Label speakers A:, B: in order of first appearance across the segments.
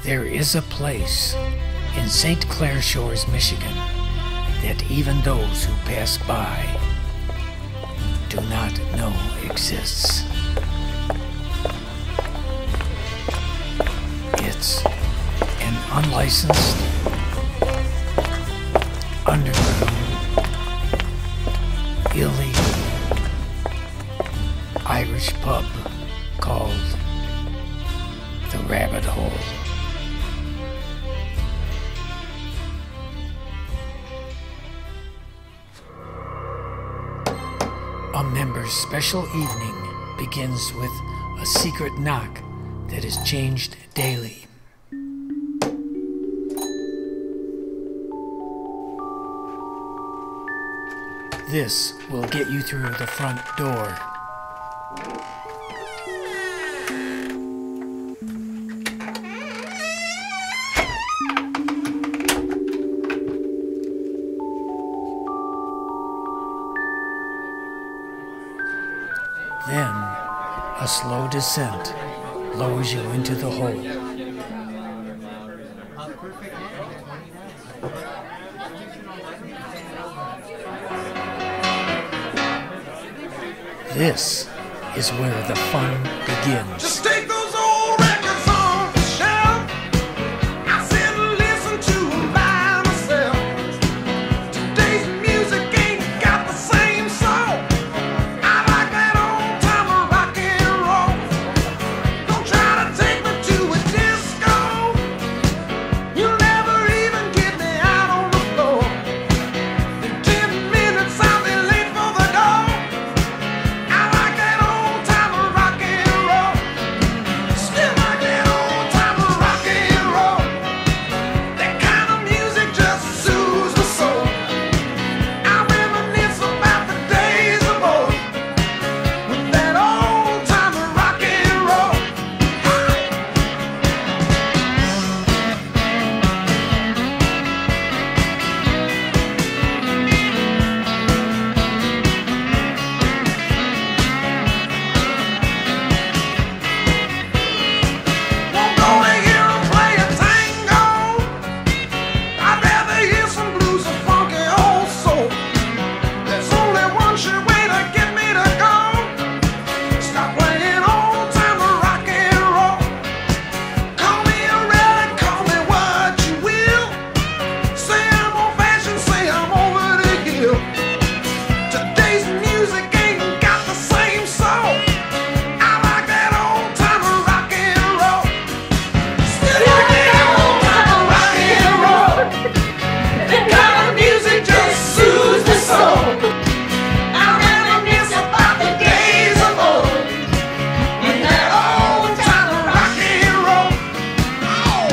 A: There is a place in St. Clair Shores, Michigan, that even those who pass by do not know exists. It's an unlicensed, underground, illegal Irish pub called the Rabbit Hole. A member's special evening begins with a secret knock that is changed daily. This will get you through the front door. Then, a slow descent lowers you into the hole. This is where the fun begins.
B: Just take those old records off the shelf. I sit and listen to them by myself. Today's music ain't got the same soul. I like that old time of rock and roll. Don't try to take me to a disco. You'll never even get me out on the floor. In 10 minutes I'll be late for the door. I like that old time of rock and roll. Still like that old time of rock and roll. That kind of music just soothes the soul. I reminisce about the days of old with that old time of rock and roll. Won't go to hear 'em play a tango. I'd rather hear some blues or funky old soul. There's only one sure way to get me to go. Stop playing old time of rock and roll. Call me a relic, call me what you will. Say I'm old fashioned, say I'm over the hill. Today's music ain't got the same soul. I like that old time of rock and roll. Still like that old time of rock and roll. That kind of music just soothes the soul. I reminisce about the days of old with that old time of rock and roll. Oh.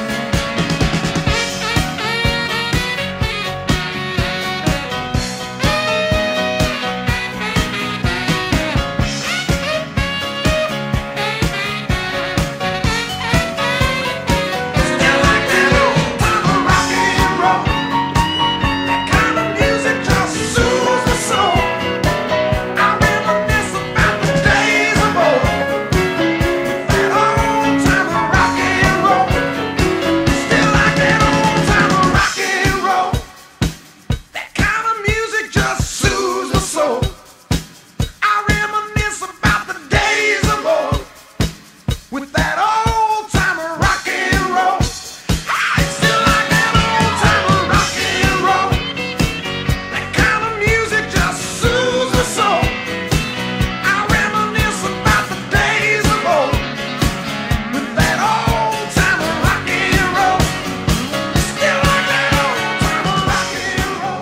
B: Still like that old time of rock and roll. That kind of music just soothes the soul. I reminisce about the days of old with that old time of rock and roll. Still like that old time of rock and roll. That kind of music just soothes the soul. I reminisce about the days of old with that old time of rock and roll. Still like that old time of rock and roll. That kind of music just soothes the soul. I reminisce about the days of old with that old time of rock and roll. Still like that old time of rock and roll.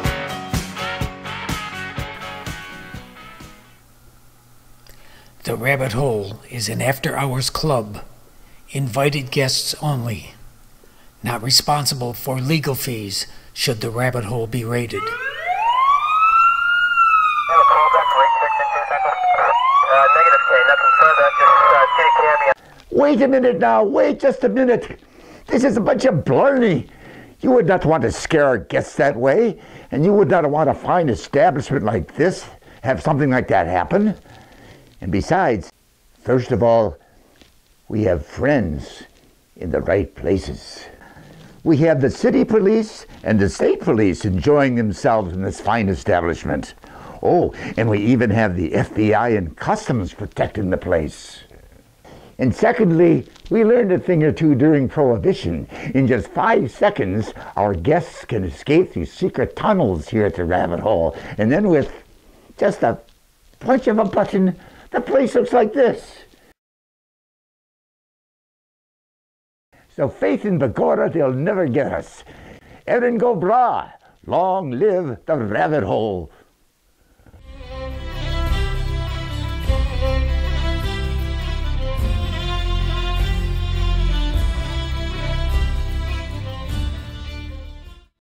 A: The Rabbit Hole is an after-hours club. Invited guests only. Not responsible for legal fees should the Rabbit Hole be raided.
C: Have a call back for 8662 negative K, nothing further, just City Caveat.
D: Wait a minute now, wait just a minute. This is a bunch of blarney. You would not want to scare our guests that way, and you would not want a fine establishment like this have something like that happen. And besides, first of all, we have friends in the right places. We have the city police and the state police enjoying themselves in this fine establishment. Oh, and we even have the FBI and customs protecting the place. And secondly, we learned a thing or two during Prohibition. In just 5 seconds, our guests can escape through secret tunnels here at the Rabbit Hole. And then with just a punch of a button, the place looks like this. So faith in Begorra, they'll never get us. Erin go bragh, long live the Rabbit Hole.